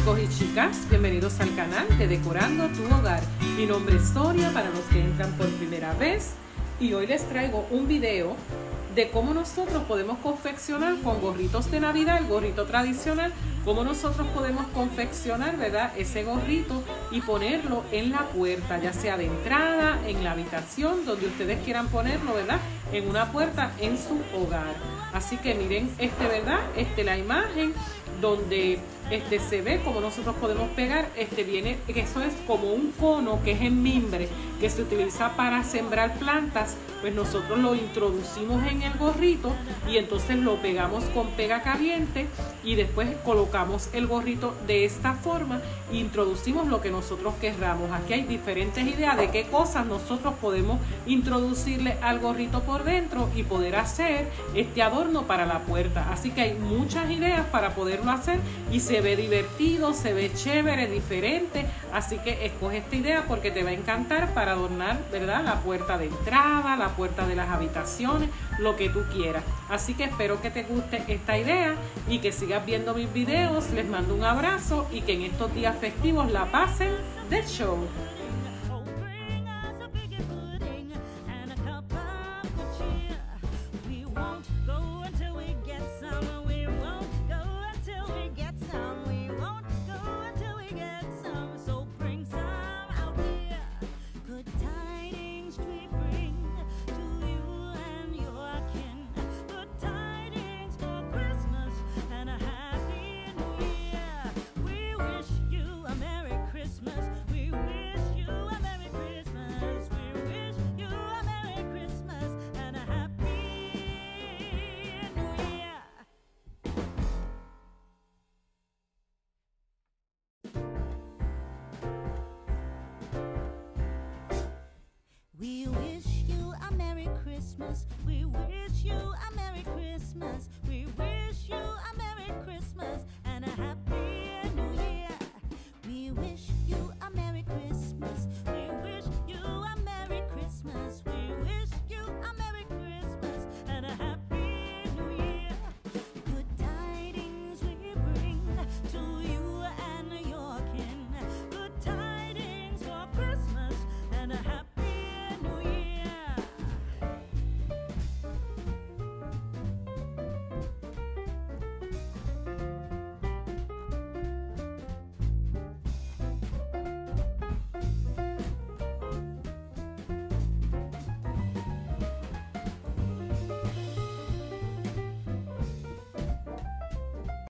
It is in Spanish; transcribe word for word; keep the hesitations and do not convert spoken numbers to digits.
Chicos y chicas, bienvenidos al canal de Decorando tu Hogar. Mi nombre es Sonia para los que entran por primera vez y hoy les traigo un video de cómo nosotros podemos confeccionar con gorritos de Navidad, el gorrito tradicional, cómo nosotros podemos confeccionar, ¿verdad?, ese gorrito y ponerlo en la puerta, ya sea de entrada, en la habitación, donde ustedes quieran ponerlo, ¿verdad?, en una puerta en su hogar. Así que miren, este, ¿verdad?, este, la imagen donde este se ve como nosotros podemos pegar, este viene, que eso es como un cono que es en mimbre, que se utiliza para sembrar plantas. Pues nosotros lo introducimos en el gorrito y entonces lo pegamos con pega caliente y después colocamos el gorrito de esta forma e introducimos lo que nosotros querramos. Aquí hay diferentes ideas de qué cosas nosotros podemos introducirle al gorrito por dentro y poder hacer este adorno para la puerta. Así que hay muchas ideas para poderlo hacer y se ve divertido, se ve chévere, diferente. Así que escoge esta idea porque te va a encantar para adornar, ¿verdad?, la puerta de entrada, la puerta de las habitaciones, lo que tú quieras. Así que espero que te guste esta idea y que sigas viendo mis videos. Les mando un abrazo y que en estos días festivos la pasen de show. We wish you a Merry Christmas. We wish you a Merry Christmas. We wish you a Merry Christmas.